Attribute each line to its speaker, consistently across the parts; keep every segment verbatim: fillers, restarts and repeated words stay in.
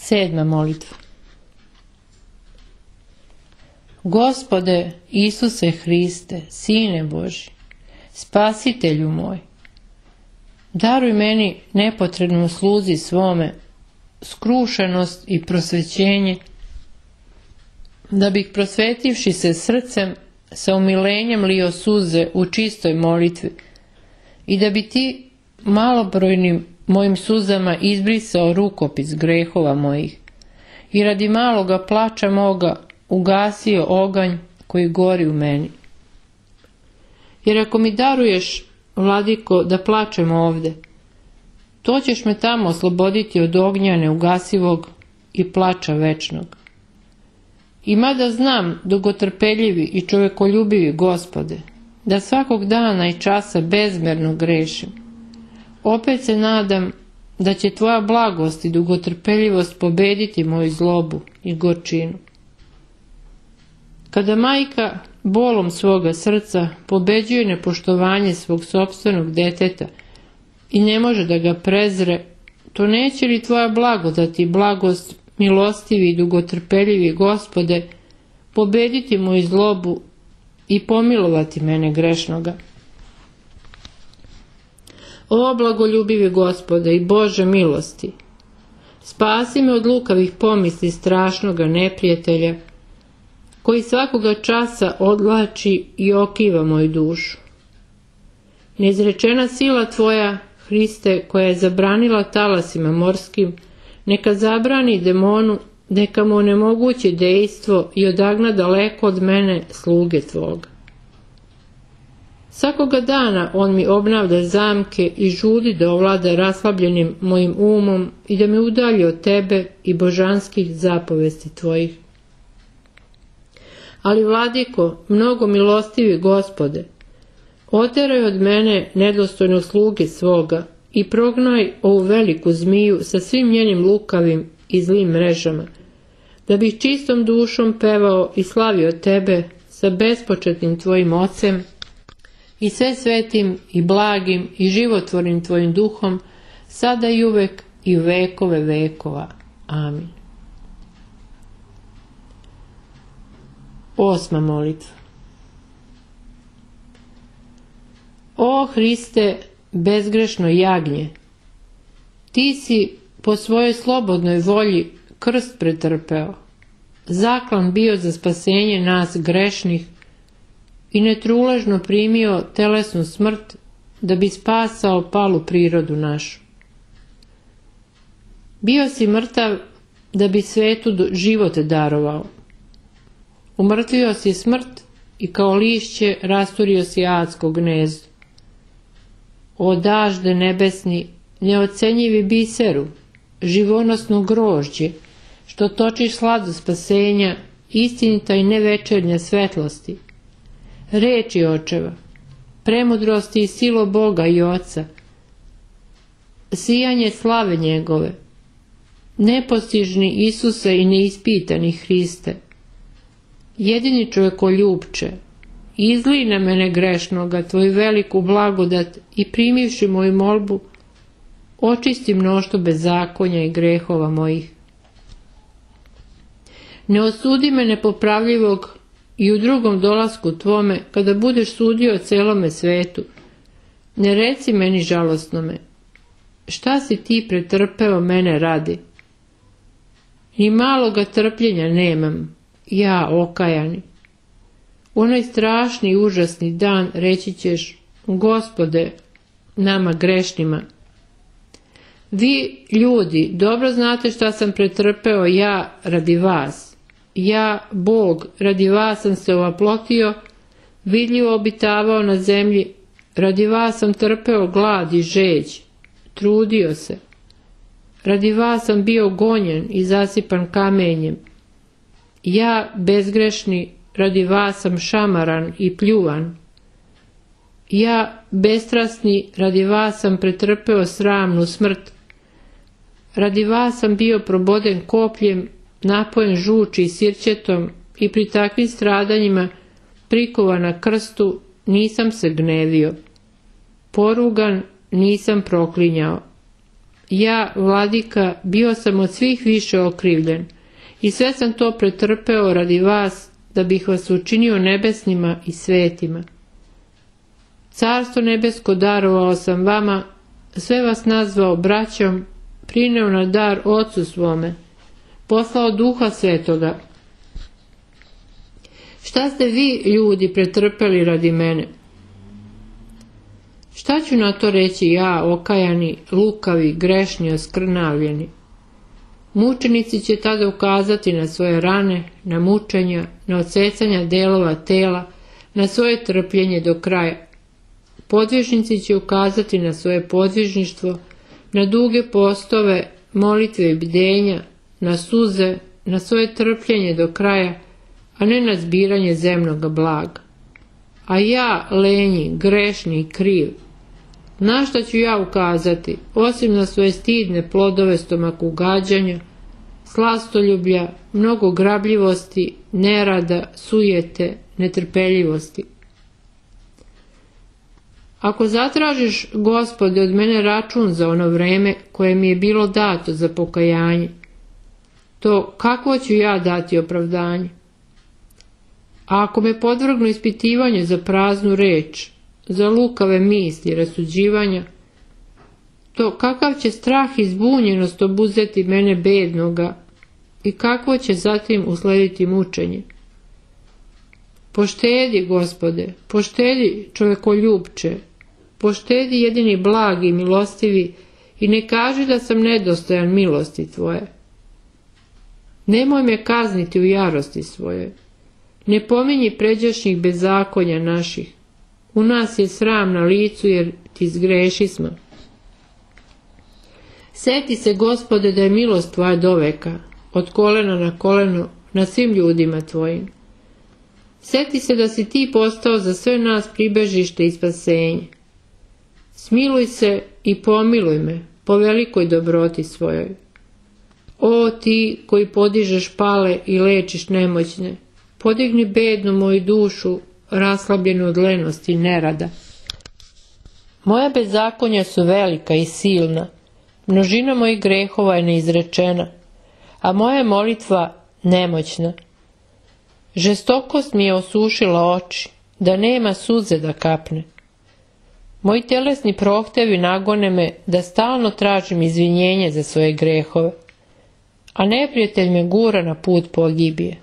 Speaker 1: Sedma molitva. Gospode Isuse Hriste, Sine Božji, Spasitelju moj, daruj meni nepotrebnom sluzi svome skrušenost i prosvećenje, da bih prosvetivši se srcem sa umilenjem lio suze u čistoj molitvi i da bi ti malobrojnim mojim suzama izbrisao rukopis grehova mojih i radi maloga plača moga ugasio oganj koji gori u meni. Jer ako mi daruješ, Vladiko, da plačem ovde, to ćeš me tamo osloboditi od ognja neugasivog i plača večnog. I mada znam, dugotrpeljivi i čovekoljubivi Gospode, da svakog dana i časa bezmerno grešim, opet se nadam da će tvoja blagost i dugotrpeljivost pobediti moju zlobu i gorčinu. Kada majka bolom svoga srca pobeđuje nepoštovanje svog sopstvenog deteta i ne može da ga prezre, to neće li tvoja blagodat i blagost, milostivi i dugotrpeljivi Gospode, pobediti moju zlobu i pomilovati mene grešnoga? O blagoljubivi Gospode i Bože milosti, spasi me od lukavih pomisli strašnoga neprijatelja, koji svakoga časa odlači i okiva moju dušu. Neizrečena sila tvoja, Hriste, koja je zabranila talasima morskim, neka zabrani demonu, neka mu onemogući dejstvo i odagna daleko od mene sluge tvoga. Svakoga dana on mi obnavlja zamke i žudi da ovlada raslabljenim mojim umom i da me udalji od tebe i božanskih zapovesti tvojih. Ali, Vladiko, mnogo milostivi Gospode, oteraj od mene nedostojno sluge svoga i prognaj ovu veliku zmiju sa svim njenim lukavim i zlim mrežama, da bih čistom dušom pevao i slavio tebe sa bespočetnim tvojim ocem i sve svetim i blagim i životvornim tvojim duhom, sada i uvek i u vekove vekova. Amin. Osma molitva. O Hriste, bezgrešno jagnje, ti si po svojoj slobodnoj volji krst pretrpeo, zaklan bio za spasenje nas grešnih i netruležno primio telesnu smrt da bi spasao palu prirodu našu. Bio si mrtav da bi svetu život darovao. Umrtvio si smrt i kao lišće rasturio si adsko gnezdo. O dažde nebesni, neocenjivi biseru, živonosno grožđe, što točiš sladu spasenja, istinita i nevečernja svetlosti, reči očeva, premudrosti i silo Boga i Oca, sijanje slave njegove, nepostižni Isuse i neispitani Hriste, jedini čovekoljubče, izlij na mene grešnoga tvoju veliku blagodat i primivši moju molbu, očisti mnoštvo bezakonja i grehova mojih. Ne osudi me nepopravljivog i u drugom dolasku tvome, kada budeš sudio celome svetu, ne reci meni žalosnome, šta si ti pretrpeo mene radi? Ni maloga trpljenja nemam, ja okajani. U onaj strašni i užasni dan reći ćeš, Gospode, nama grešnima, vi, ljudi, dobro znate šta sam pretrpeo ja radi vas. Ja, Bog, radi vas sam se ovaplotio, vidljivo obitavao na zemlji, radi vas sam trpeo glad i žeđ, trudio se. Radi vas sam bio gonjen i zasipan kamenjem. Ja, bezgrešni, radi vas sam šamaran i pljuvan. Ja, bestrasni, radi vas sam pretrpeo sramnu smrt. Radi vas sam bio proboden kopljem, napojen žuči i sirćetom i pri takvim stradanjima, prikovan na krstu, nisam se gnevio. Porugan, nisam proklinjao. Ja, vladika, bio sam od svih više okrivljen i sve sam to pretrpeo radi vas, da bih vas učinio nebesnima i svetima. Carstvo nebesko darovao sam vama, sve vas nazvao braćom, prineo na dar Ocu svome, poslao Duha Svetoga. Šta ste vi, ljudi, pretrpeli radi mene? Šta ću na to reći ja, okajani, lukavi, grešni, oskrnavljeni? Mučenici će tada ukazati na svoje rane, na mučenja, na odsecanja delova tela, na svoje trpljenje do kraja. Podvižnici će ukazati na svoje podvižništvo, na duge postove, molitve i bdenja, na suze, na svoje trpljenje do kraja, a ne na zbiranje zemnoga blaga. A ja, lenji, grešni i kriv, na šta ću ja ukazati, osim na svoje stidne plodove stomakugađanja, slastoljublja, mnogo grabljivosti, nerada, sujete, netrpeljivosti? Ako zatražiš, Gospode, od mene račun za ono vreme koje mi je bilo dato za pokajanje, to kakvo ću ja dati opravdanje? A ako me podvrgnu ispitivanju za praznu reč, za lukave misli, rasuđivanja, to kakav će strah i zbunjenost obuzeti mene bednoga i kakvo će zatim uslediti mučenje? Poštedi, Gospode, poštedi, čovekoljubče, poštedi, jedini blagi i milostivi, i ne kaži da sam nedostojan milosti tvoje. Nemoj me kazniti u jarosti svoje. Ne pominji pređašnjih bezakonja naših. U nas je sram na licu, jer ti zgrešismo. Seti se, Gospode, da je milost tvoja doveka, od kolena na koleno, na svim ljudima tvojim. Seti se da si ti postao za sve nas pribežište i spasenje. Smiluj se i pomiluj me po velikoj dobroti svojoj. O ti koji podižeš pale i lečiš nemoćne, podigni bednu moju dušu, raslabljenu od lenosti i nerada. Moja bezakonja su velika i silna, množina mojih grehova je neizrečena, a moja molitva nemoćna. Žestokost mi je osušila oči, da nema suze da kapne. Moji telesni prohtevi nagone me da stalno tražim izvinjenje za svoje grehove, a neprijatelj me gura na put pogibije.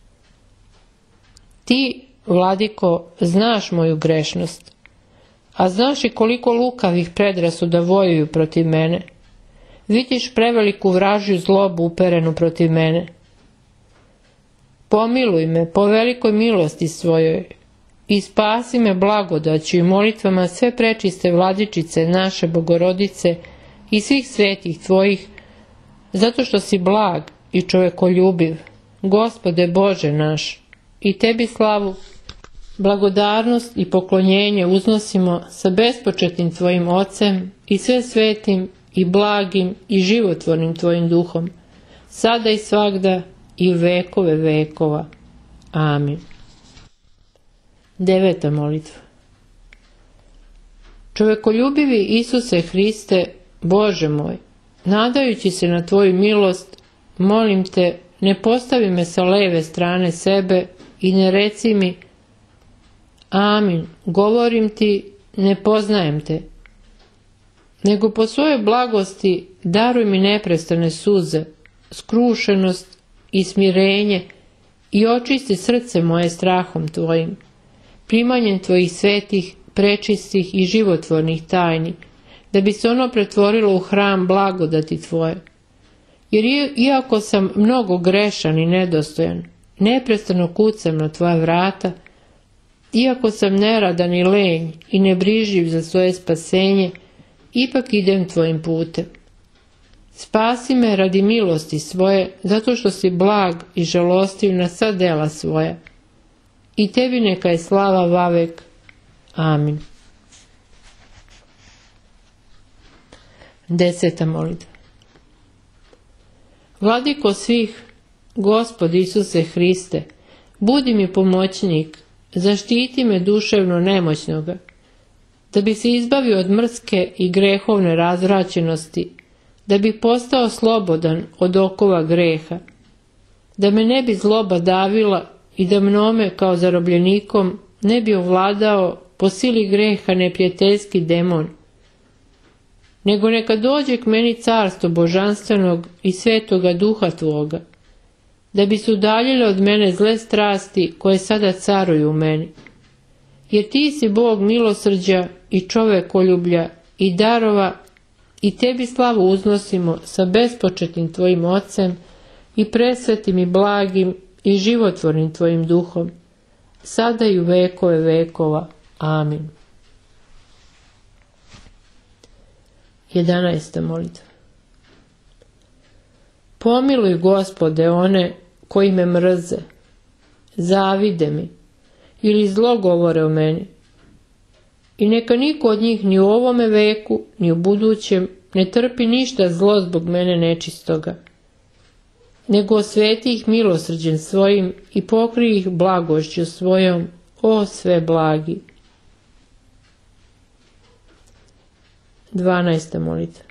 Speaker 1: Ti, vladiko, znaš moju grešnost, a znaš i koliko lukavih predrasuda vojuju protiv mene. Vidiš preveliku vražju zlobu uperenu protiv mene. Pomiluj me po velikoj milosti svojoj i spasi me blagodaću i molitvama sve prečiste vladičice naše Bogorodice i svih svetih tvojih, zato što si blag i čovekoljubiv, Gospode Bože naš, i tebi slavu, blagodarnost i poklonjenje uznosimo sa bespočetnim tvojim Ocem i sve svetim i blagim i životvornim tvojim duhom, sada i svagda i u vekove vekova. Amin. Deveta molitva. Čovekoljubivi Isuse Hriste, Bože moj, nadajući se na tvoju milost, molim te, ne postavi me sa leve strane sebe i ne reci mi: Amin, govorim ti, ne poznajem te, nego po svojoj blagosti daruj mi neprestane suze, skrušenost i smirenje i očisti srce moje strahom tvojim, primanjem tvojih svetih, prečistih i životvornih tajni, da bi se ono pretvorilo u hram blagodati tvoje. Jer iako sam mnogo grešan i nedostojan, neprestano kucam na tvoja vrata, iako sam neradan i lenj i nebrižljiv za svoje spasenje, ipak idem tvojim putem. Spasi me radi milosti svoje, zato što si blag i žalostiv na sva dela svoja. I tebi neka je slava vavek. Amin. Deseta molitva. Vladiko svih, Gospod Isuse Hriste, budi mi pomoćnik, zaštiti me duševno nemoćnoga, da bi se izbavio od mrske i grehovne razvraćenosti, da bi postao slobodan od okova greha, da me ne bi zloba davila i da mnome kao zarobljenikom ne bi ovladao po sili greha neprijateljski demon, nego neka dođe k meni carstvo božanstvenog i svetoga duha tvoga, da bi se udaljile od mene zle strasti koje sada caruju u meni. Jer ti si Bog milosrđa i čovekoljublja i darova i tebi slavu uznosimo sa bespočetnim tvojim ocem i presvetim i blagim i životvornim tvojim duhom, sada i u vekove vekova. Amin. jedanaesta molitva. Pomiluj, Gospode, one koji me mrze, zavide mi ili zlo govore o meni. I neka niko od njih ni u ovome veku, ni u budućem ne trpi ništa zlo zbog mene nečistoga, nego osveti ih milosrđem svojim i pokri ih blagošću svojom, o sve blagi. dvanaesta molitva.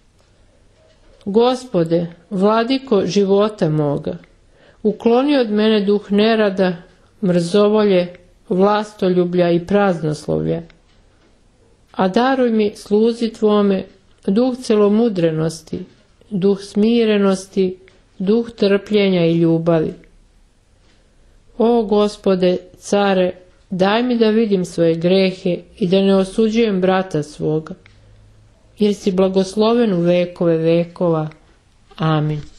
Speaker 1: Gospode, vladiko života moga, ukloni od mene duh nerada, mrzovolje, vlastoljublja i praznoslovlja, a daruj mi, sluzi tvome, duh celomudrenosti, duh smirenosti, duh trpljenja i ljubavi. O Gospode, care, daj mi da vidim svoje grehe i da ne osuđujem brata svoga, jer si blagosloven u vekove vekova. Amin.